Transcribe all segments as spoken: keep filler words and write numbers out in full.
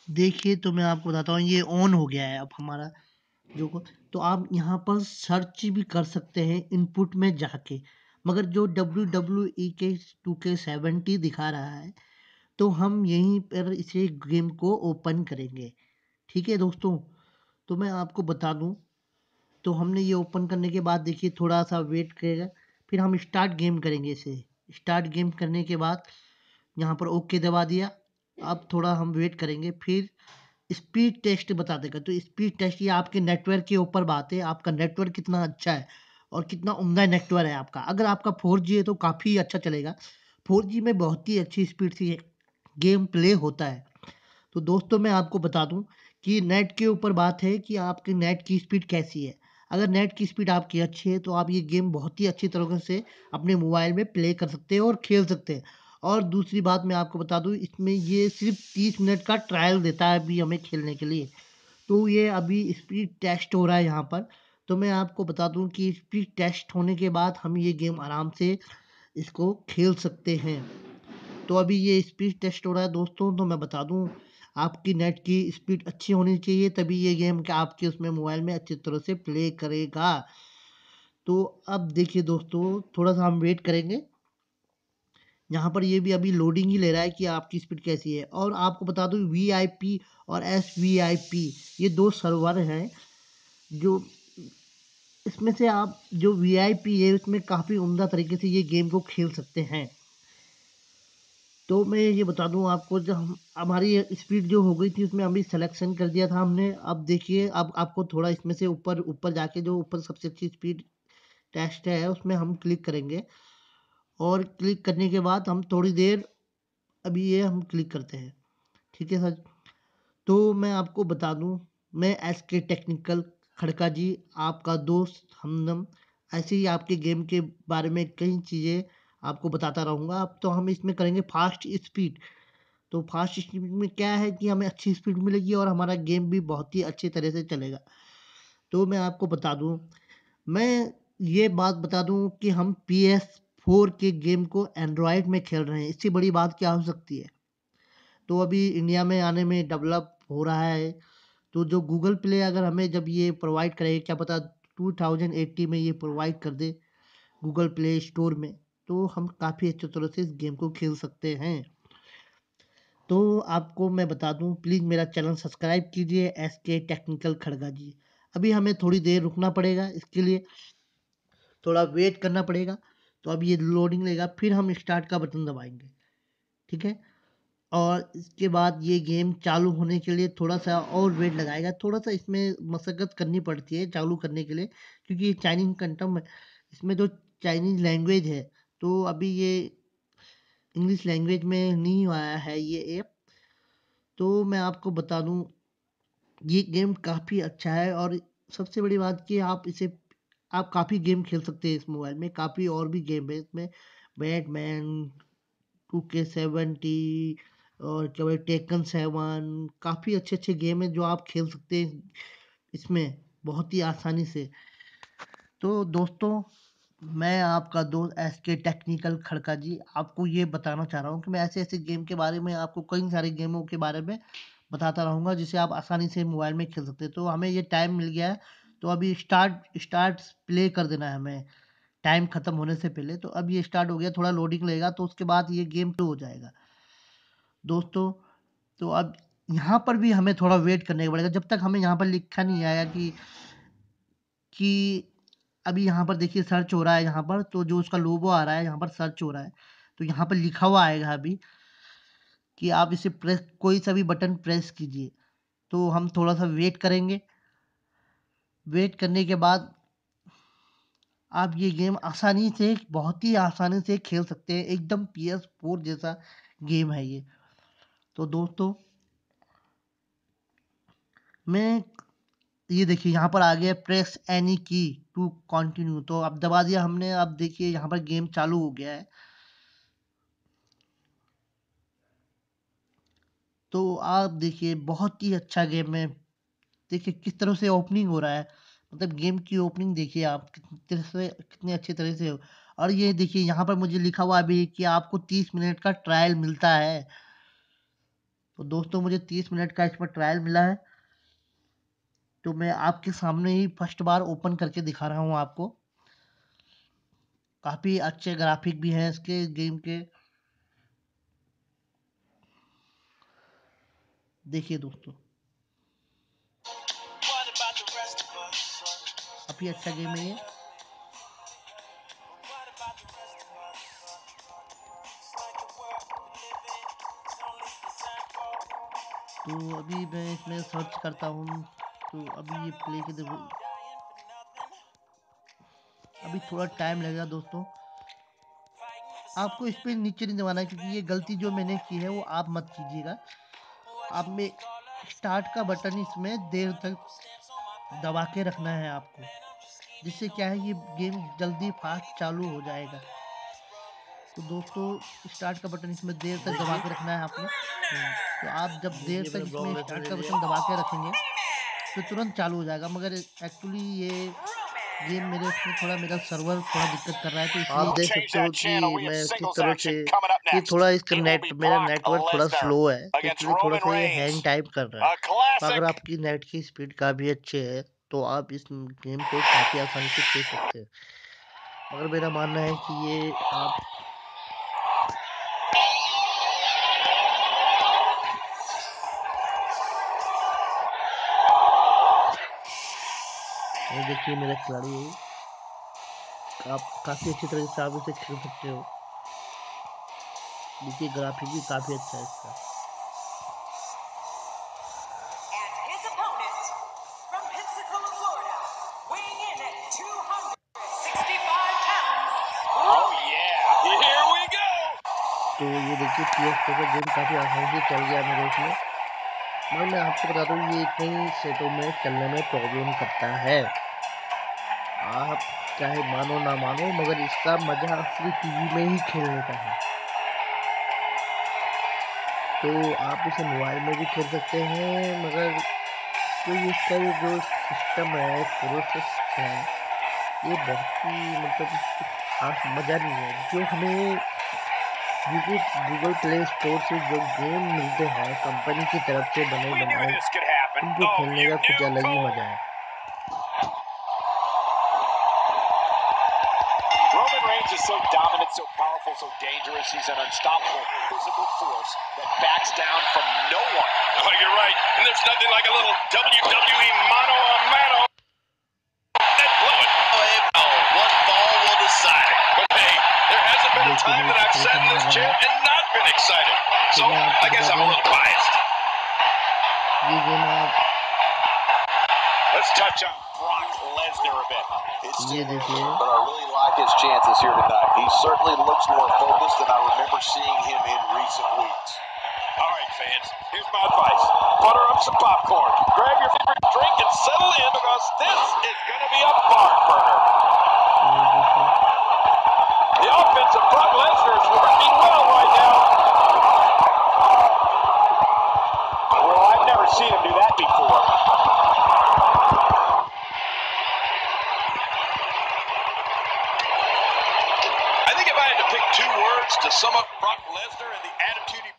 देखिए तो मैं आपको बताता हूँ, ये ऑन हो गया है अब हमारा जो को तो आप यहाँ पर सर्च भी कर सकते हैं इनपुट में जाके। मगर जो डब्ल्यू डब्ल्यू ई के टू के सेवेंटी दिखा रहा है, तो हम यहीं पर इसे गेम को ओपन करेंगे। ठीक है दोस्तों, तो मैं आपको बता दूं, तो हमने ये ओपन करने के बाद देखिए थोड़ा सा वेट करेगा, फिर हम स्टार्ट गेम करेंगे इसे। स्टार्ट गेम करने के बाद यहाँ पर ओके दबा दिया। अब थोड़ा हम वेट करेंगे, फिर स्पीड टेस्ट बता देगा। तो स्पीड टेस्ट ये आपके नेटवर्क के ऊपर बात है, आपका नेटवर्क कितना अच्छा है और कितना उम्दा नेटवर्क है आपका। अगर आपका फोर जी है तो काफ़ी अच्छा चलेगा। फोर जी में बहुत ही अच्छी स्पीड से गेम प्ले होता है। तो दोस्तों मैं आपको बता दूं कि नेट के ऊपर बात है कि आपके नेट की स्पीड कैसी है। अगर नेट की स्पीड आपकी अच्छी है तो आप ये गेम बहुत ही अच्छी तरीके से अपने मोबाइल में प्ले कर सकते हैं और खेल सकते हैं। और दूसरी बात मैं आपको बता दूं, इसमें ये सिर्फ तीस मिनट का ट्रायल देता है अभी हमें खेलने के लिए। तो ये अभी स्पीड टेस्ट हो रहा है यहाँ पर। तो मैं आपको बता दूं कि स्पीड टेस्ट होने के बाद हम ये गेम आराम से इसको खेल सकते हैं। तो अभी ये स्पीड टेस्ट हो रहा है दोस्तों। तो मैं बता दूं, आपकी नेट की स्पीड अच्छी होनी चाहिए, तभी ये गेम क्या आपके उसमें मोबाइल में अच्छी तरह से प्ले करेगा। तो अब देखिए दोस्तों, थोड़ा सा हम वेट करेंगे। यहाँ पर ये भी अभी लोडिंग ही ले रहा है कि आपकी स्पीड कैसी है। और आपको बता दूं, वी आई पी और एस वी आई पी ये दो सर्वर हैं जो, इसमें से आप जो वी आई पी है उसमें काफ़ी उम्दा तरीके से ये गेम को खेल सकते हैं। तो मैं ये बता दूं आपको, जब हम हमारी स्पीड जो हो गई थी उसमें अभी सिलेक्शन कर दिया था हमने। अब देखिए, अब आपको थोड़ा इसमें से ऊपर ऊपर जाके जो ऊपर सबसे अच्छी स्पीड टेस्ट है उसमें हम क्लिक करेंगे। और क्लिक करने के बाद हम थोड़ी देर, अभी ये हम क्लिक करते हैं। ठीक है सर। तो मैं आपको बता दूं, मैं एस के टेक्निकल खड़का जी, आपका दोस्त हमदम, ऐसे ही आपके गेम के बारे में कई चीज़ें आपको बताता रहूँगा। अब तो हम इसमें करेंगे फास्ट स्पीड। तो फास्ट स्पीड में क्या है कि हमें अच्छी स्पीड मिलेगी और हमारा गेम भी बहुत ही अच्छी तरह से चलेगा। तो मैं आपको बता दूं, मैं ये बात बता दूं कि हम पी एस फोर के गेम को एंड्रॉयड में खेल रहे हैं। इससे बड़ी बात क्या हो सकती है। तो अभी इंडिया में आने में डेवलप हो रहा है। तो जो गूगल प्ले अगर हमें जब ये प्रोवाइड करेगा, क्या पता टू थाउजेंड एटी में ये प्रोवाइड कर दे गूगल प्ले स्टोर में, तो हम काफ़ी अच्छे तरह से इस गेम को खेल सकते हैं। तो आपको मैं बता दूं, प्लीज़ मेरा चैनल सब्सक्राइब कीजिए, S K technical Khadga ji. अभी हमें थोड़ी देर रुकना पड़ेगा, इसके लिए थोड़ा वेट करना पड़ेगा। तो अब ये लोडिंग लेगा, फिर हम स्टार्ट का बटन दबाएंगे। ठीक है। और इसके बाद ये गेम चालू होने के लिए थोड़ा सा और वेट लगाएगा। थोड़ा सा इसमें मशक्क़त करनी पड़ती है चालू करने के लिए, क्योंकि ये चाइनीज कंटम इसमें जो चाइनीज लैंग्वेज है, तो अभी ये इंग्लिश लैंग्वेज में नहीं आया है ये ऐप। तो मैं आपको बता दूं, ये गेम काफ़ी अच्छा है। और सबसे बड़ी बात कि आप इसे आप काफ़ी गेम खेल सकते हैं इस मोबाइल में। काफ़ी और भी गेम है इसमें, बैटमैन, टू के सेवेंटी, और क्या बोले टेकन सेवन। काफ़ी अच्छे अच्छे गेम हैं जो आप खेल सकते हैं इसमें बहुत ही आसानी से। तो दोस्तों, मैं आपका दोस्त एस के टेक्निकल खड़का जी आपको ये बताना चाह रहा हूँ कि मैं ऐसे ऐसे गेम के बारे में आपको कई सारे गेमों के बारे में बताता रहूँगा जिसे आप आसानी से मोबाइल में खेल सकते हैं। तो हमें ये टाइम मिल गया है, तो अभी स्टार्ट स्टार्ट प्ले कर देना है हमें टाइम ख़त्म होने से पहले। तो अब ये स्टार्ट हो गया, थोड़ा लोडिंग लेगा तो उसके बाद ये गेम शुरू हो जाएगा दोस्तों। तो अब यहाँ पर भी हमें थोड़ा वेट करने पड़ेगा, जब तक हमें यहाँ पर लिखा नहीं आया कि कि अभी यहाँ पर देखिए सर्च हो रहा है। यहाँ पर तो जो उसका लोगो आ रहा है यहाँ पर सर्च हो रहा है, तो यहाँ पर लिखा हुआ आएगा अभी कि आप इसे प्रेस, कोई सा भी बटन प्रेस कीजिए। तो हम थोड़ा सा वेट करेंगे। वेट करने के बाद आप ये गेम आसानी से, बहुत ही आसानी से खेल सकते हैं। एकदम पी एस फोर जैसा गेम है ये। तो दोस्तों, मैं ये देखिए यहाँ पर आ गया press any key to continue. तो अब दबा दिया हमने। अब देखिए यहाँ पर गेम चालू हो गया है। तो आप देखिए बहुत ही अच्छा गेम है। देखिए किस तरह से ओपनिंग हो रहा है, मतलब गेम की ओपनिंग देखिए आप कितनी तरह से, कितने अच्छे तरह से हो। और ये देखिए यहाँ पर मुझे लिखा हुआ भी है कि आपको तीस मिनट का ट्रायल मिलता है। तो दोस्तों मुझे तीस मिनट का इस पर ट्रायल मिला है, तो मैं आपके सामने ही फर्स्ट बार ओपन करके दिखा रहा हूँ आपको। काफ़ी अच्छे ग्राफिक भी हैं इसके गेम के। देखिए दोस्तों, काफ़ी अच्छा गेम है ये। तो अभी मैं इसमें सर्च करता हूँ, तो अभी ये प्ले के देखो, अभी थोड़ा टाइम लगेगा दोस्तों। आपको इस पे नीचे नहीं दबाना है, क्योंकि ये गलती जो मैंने की है वो आप मत कीजिएगा। आप में स्टार्ट का बटन इसमें देर तक दबा के रखना है आपको, जिससे क्या है ये गेम जल्दी फास्ट चालू हो जाएगा। तो दोस्तों स्टार्ट का बटन इसमें देर तक दबा के रखना है आपने। तो आप जब देर देखिए तक मैंने ब्रॉक इसमें लेसनर स्टार्ट ले का लिया। बटन दबा के रखेंगे तो तुरंत चालू हो जाएगा। मगर एक्चुअली ये गेम मेरे उसमें थोड़ा, मेरा सर्वर थोड़ा दिक्कत कर रहा है, तो आप इसलिए देख सकते हो कि मैं किस तरह से, ये थोड़ा इसका नेट, मेरा नेटवर्क थोड़ा स्लो है, तो इसलिए थोड़ा सा ये हैंग टाइप कर रहा है। तो अगर आपकी नेट की स्पीड काफ़ी अच्छी है तो आप इस गेम को काफ़ी आसानी से खेल सकते हैं। मगर मेरा मानना है कि ये आप ये देखिए मेरा खिलाड़ी है, आप काफ़ी अच्छी तरह से आप इसे खेल सकते हो। देखिए ग्राफिक भी काफ़ी अच्छा है इसका। तो ये देखिए पी एस फोर का गेम काफ़ी आसानी से चल गया मेरे उसमें। मगर मैं आपको बता दूँ ये कई सेटों में चलने में प्रॉब्लम करता है। आप चाहे मानो ना मानो, मगर इसका मज़ा असली टीवी में ही खेलने का है। तो आप इसे मोबाइल में भी खेल सकते हैं, मगर जो ये इसका ये जो सिस्टम है, प्रोसेस है, ये बहुत ही मतलब कुछ खास मज़ा नहीं है। जो हमें गूगल गूगल प्ले स्टोर से जो गेम मिलते हैं कंपनी की तरफ से बने बनाए, उनको खेलने का कुछ अलग ही मजा है। Roman Reigns is so dominant, so powerful, so dangerous. He's an unstoppable physical force that backs down from no one. Oh, you're right. And there's nothing like a little W W E mano a mano. That blew it. Oh, one fall will decide it. But hey, there hasn't been a time that I've sat in this chair and not been excited. So I guess I'm a little biased. ये game आप Let's touch on Brock Lesnar a bit. It's ये still देखिए, but I really like his chances here tonight. He certainly looks more focused than I remember seeing him in recent weeks. All right, fans, here's my advice. Butter up some popcorn, grab your favorite drink, and settle in because this is going to be a barn burner. The offense of Brock Lesnar is working well right now. Well, I've never seen him do that before. I think if I had to pick two words to sum up Brock Lesnar and the attitude he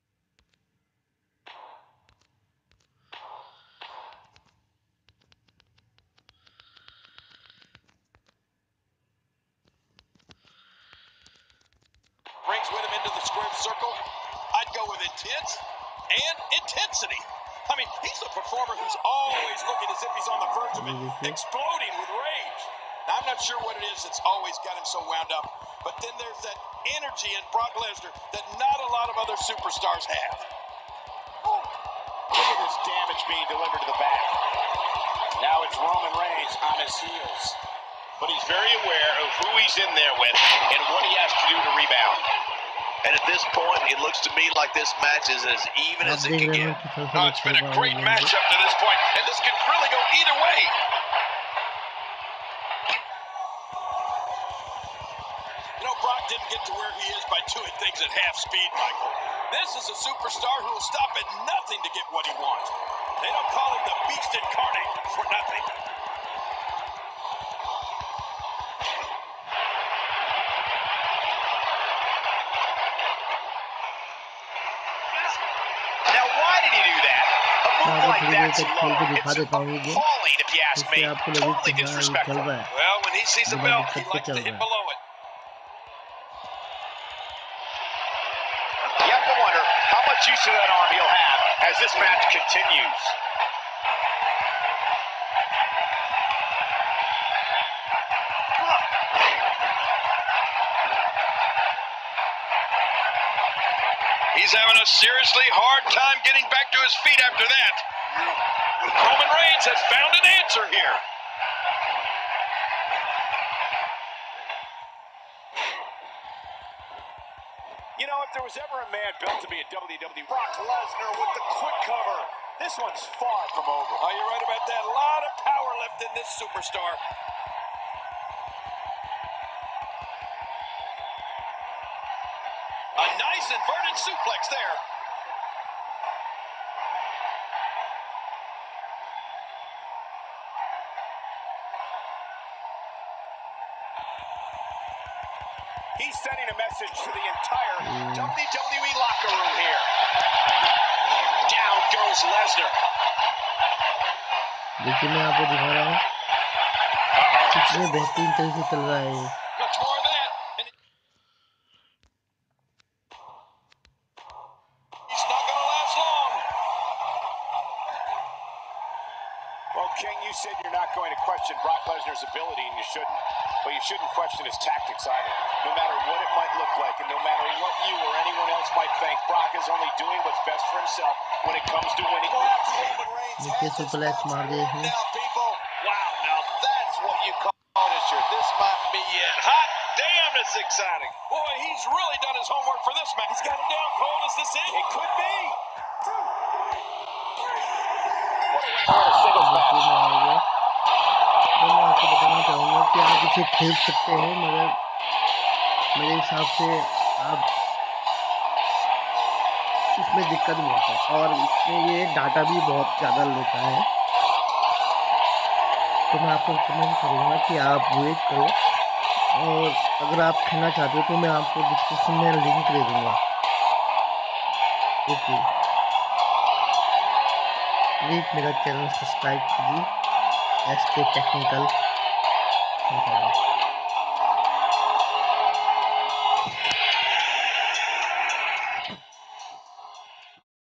brings with him into the squared circle, I'd go with intense and intensity. I mean, he's a performer who's always looking as if he's on the verge of it, exploding with rage. Now, I'm not sure what it is that's always got him so wound up, but then there's that energy in Brock Lesnar that not a lot of other superstars have. Look at this damage being delivered to the back. Now it's Roman Reigns on his heels. But he's very aware of who he's in there with and what he has to do to rebound. And at this point, it looks to me like this match is as even as it can get. Oh, it's been a great matchup to this point, and this could really go either way. You know, Brock didn't get to where he is by doing things at half speed, Michael. This is a superstar who will stop at nothing to get what he wants. They don't call him the Beast Incarnate for nothing. Now Why did he do that? A मैं move आपको like थोड़ी देर that's तक low. खेल के दिखा It's देता हूँ ये game, appalling, if you ask जिससे me. आपको लगे Totally कि हाँ ये चल disrespectful. रहा है, Well, when he sees the बिना belt, दिक्कत he के likes चल to hit रहा है। below it. You have to wonder how much use of that arm he'll have as this match continues. He's having a seriously hard time getting back to his feet after that. Roman Reigns has found an answer here. You know, if there was ever a man built to be a W W E, Brock Lesnar with the quick cover. This one's far from over. Oh, you're right about that. A lot of power left in this superstar. A nice inverted suplex there. He's sending a message to the entire Mm. W W E locker room here. Down goes Lesnar. देखिए मैं आपको दिखा रहा हूँ Uh-oh. कितने बेहतरीन तरह से चल रहा है ये। Much more of that. And he's not going to last long. Well, King, you said you're not going to question Brock Lesnar's ability, and you shouldn't. But you shouldn't question his tactics either. No matter what it might look like, and no matter what you or anyone else might think, Brock is only doing what's best for himself when it comes to winning. Perhaps Roman Reigns देखिए has this सुपरप्लेक्स match मार दिया won इसने। now, people. Wow, now that's what you call finisher. This might be it. Hot damn, it's exciting. Boy, he's really done his homework for this match. He's got him down, Cole. Is this it? It could be. What a way to win a singles match. देखिए मैं आ गया, तो मैं आपको बताना चाहूँगा कि आप इसे खेल सकते हैं, मगर मेरे हिसाब से आप इसमें दिक्कत बहुत है और इसमें ये डाटा भी बहुत ज़्यादा लेता है। तो मैं आपको रिकमेंड करूँगा कि आप वेट करो, और अगर आप खेलना चाहते हो तो मैं आपको डिस्क्रिप्शन में लिंक दे दूँगा। ओके, प्लीज़ मेरा चैनल सब्सक्राइब कीजिए, एस के टेक्निकल।